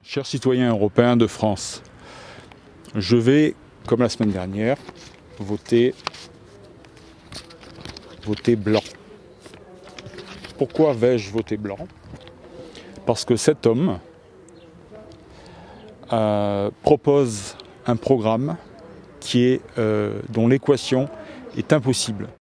Chers citoyens européens de France, je vais, comme la semaine dernière, voter blanc. Pourquoi vais-je voter blanc? Parce que cet homme propose un programme dont l'équation est impossible.